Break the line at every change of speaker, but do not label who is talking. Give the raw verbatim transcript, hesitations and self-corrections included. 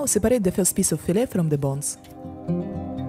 separate the first piece of filet from the bones.